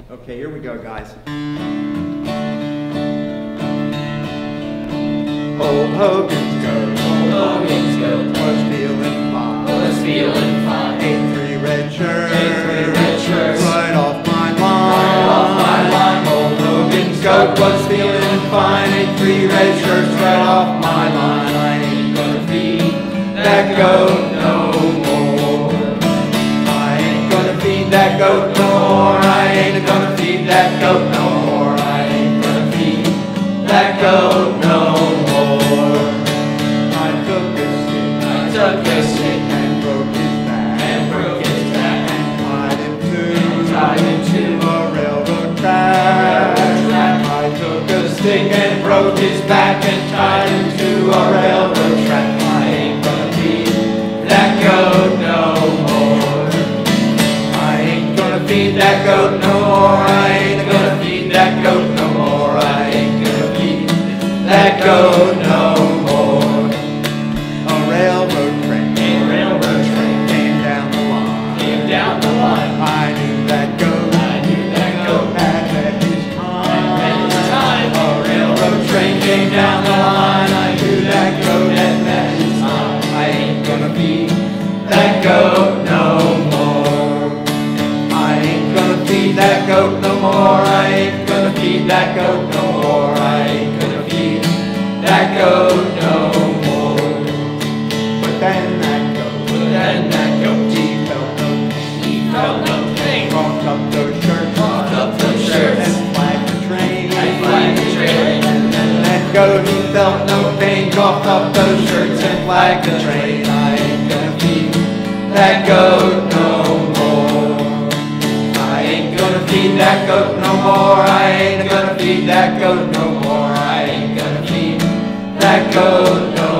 Okay, here we go, guys. Old Hogan's goat, was feeling fine. 8-3 red shirts, right off my line. Old Hogan's goat was feeling fine. 8-3 red shirts, right off my line. I ain't gonna feed that goat no more. I ain't gonna feed that goat no more. I ain't gonna feed that goat no more. I ain't gonna feed that goat no more. I took a stick and broke his back, and tied him to a railroad track. I took a stick and broke his back and tied him to a railroad track. I ain't gonna feed that goat no more. I ain't gonna feed that goat no more. I ain't gonna feed that goat no more. I ain't gonna feed that goat no more. A railroad train came down the line. I knew that goat had met his time. A railroad train came down the line. I knew that goat had met his time. I ain't gonna feed that goat no more. I ain't gonna feed that goat no more. I ain't gonna feed that goat no more. I ain't gonna feed that goat no more. But then that goat, he felt no pain. Rocked up those shirts, and flagged the train. And then that goat, he felt no pain. Coughed up those shirts and flagged the train. I ain't gonna feed that goat no more. I ain't gonna feed that goat no more. I ain't gonna feed that goat no more. I ain't gonna feed that goat no more.